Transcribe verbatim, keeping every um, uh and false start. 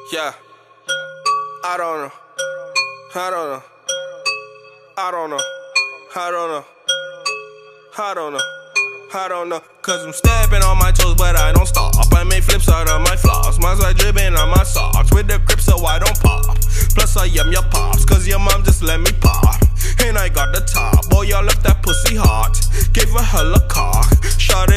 Yeah, I don't know, I don't know, I don't know, I don't know, I don't know, I don't know. Cause I'm stepping on my toes, but I don't stop. I make flips out of my floss, mine's like dripping on my socks with the grip so I don't pop. Plus I am your pops, cause your mom just let me pop. And I got the top, boy, y'all left that pussy hot. Gave her hella cock, shot it